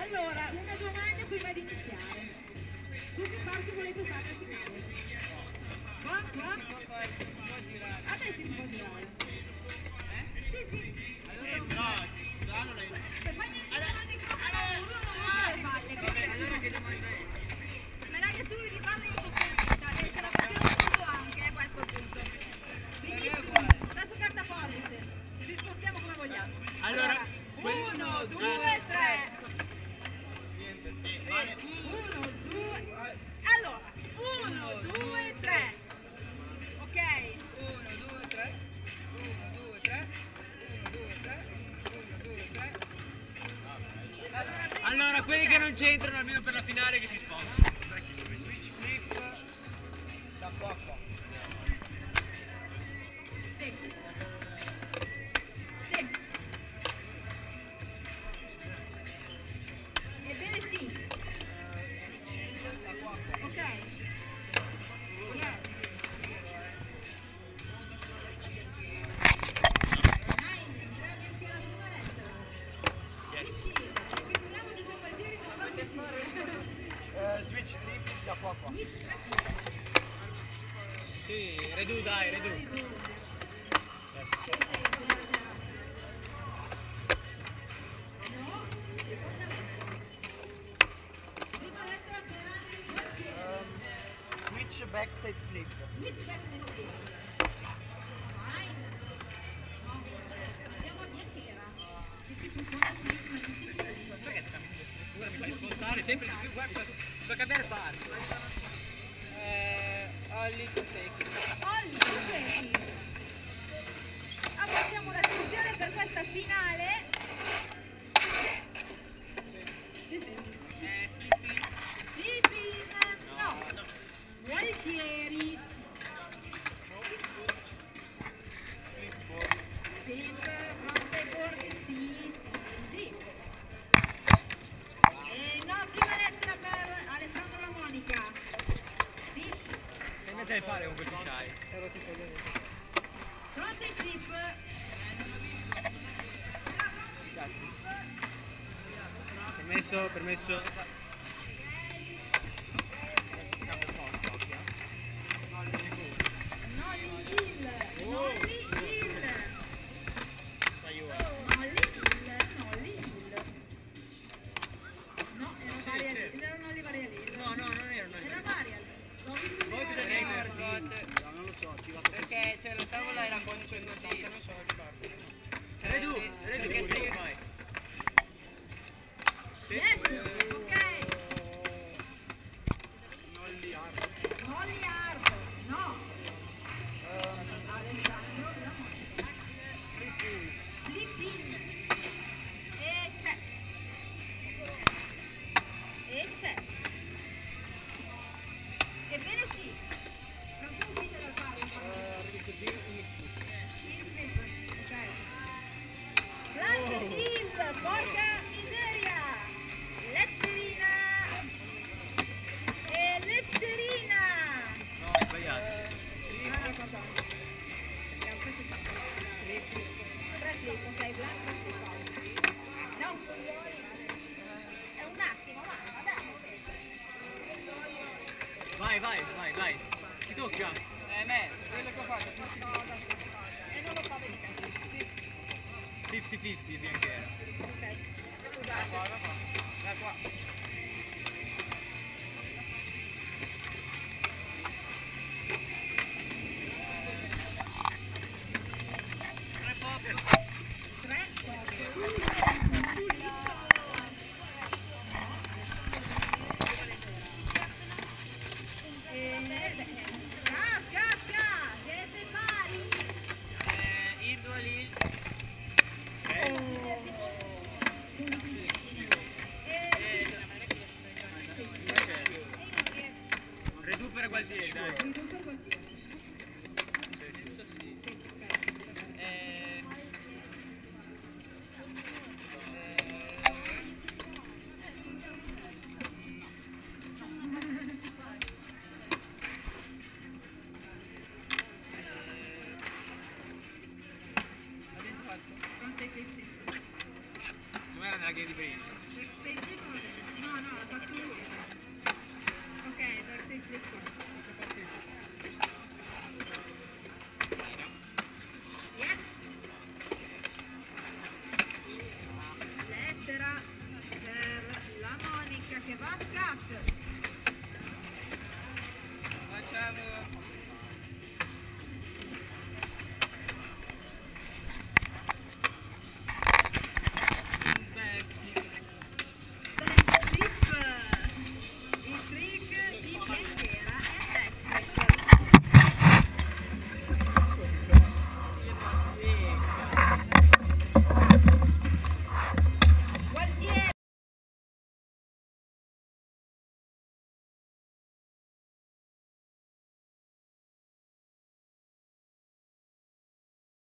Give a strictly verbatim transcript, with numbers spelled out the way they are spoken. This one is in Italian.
Allora, una domanda prima di iniziare. Su che parte volete fare al finale? Qua, qua? A me si può girare. Eh? Sì, sì. Eh, però, sì, là non è... Se fai niente con il microfono, uno non ha le palle. Allora che domanda è? Me l'ha detto lui di farlo, io sto sentita. E ce la facciamo tutto anche, eh, questo è il punto. Benissimo. Adesso carta forbice. Ci spostiamo come vogliamo. Allora, uno, due, tre. uno, due. Allora, uno, due, tre. Ok. uno, due, tre. uno, due, tre. uno, due, tre. uno, due, tre. Allora, Allora, quelli che non c'entrano almeno per la finale che si spostano. Switch flip da qua a qua. Sì. Sì. Ebbene sì. Da qua a qua. Ok. Yeah. Nine, grab anche la numeretta. Yes. Sì, figuriamoci se vuol dire che non è sì. Eh, switch flip da qua a qua. Sì, redo dai, redo. Yes. Um, switch backside flip. Perché ti cambi sempre? Mi fai spostare sempre di più, guarda, bisogna cambiare parte. Eh, Ollie to take. Abbiamo la soluzione per questa finale. Sì, sì. Eh, Sì, Pin. No. Volentieri. Sì, fronte bordi, sì, sì. E no, prima lettera per Alessandro La Monica. Sì. che invece devi fare con quel che c'hai? Fronte zip. Permesso, permesso. Nolly Hill. Nolly Hill. Aiuto. Nolly Hill. Nolly Hill. No, era Varial Hill. Era Nolly Varial Hill. No, no, non erano. Era Varial. L'ho visto Voi cosa di ne Varial. ricordate? No, non lo so, ci va perché cioè, la tavola era comunque così. Non so che parte. Redu, redu, perché se io... vai. Yes, ok. Nolly Hard. Nolly Hard. No. Alessandro La Monica. Flip-in. E c'è. E c'è. Ebbene sì. Non sono uscite dal fare. Ok. Blank Hill, porca miseria. Letterina. E letterina. No, hai sbagliato. Ah, no, papà. Abbiamo questo qua. Tre clip, ok, blank, tre clip. No, signori. È un attimo, vai, vabbè. Vai, vai, vai, vai. Ti tocca. Eh, me, quello che ho fatto. No, adesso. E non lo fa vedere. Sì. cinquanta cinquanta anche era. Ok. Da qua, da qua. Da qua. Tre pop. Tre, quattro. Casca, siete pari. Eh, il due lì. Recupera Gualtieri, dai. Eh, Non era nella game di prima. Per sei secondi. No, no, ha fatto uno. Ok, per sei secondi. Yes. Lettera per la Monica che va a scatto. Facciamo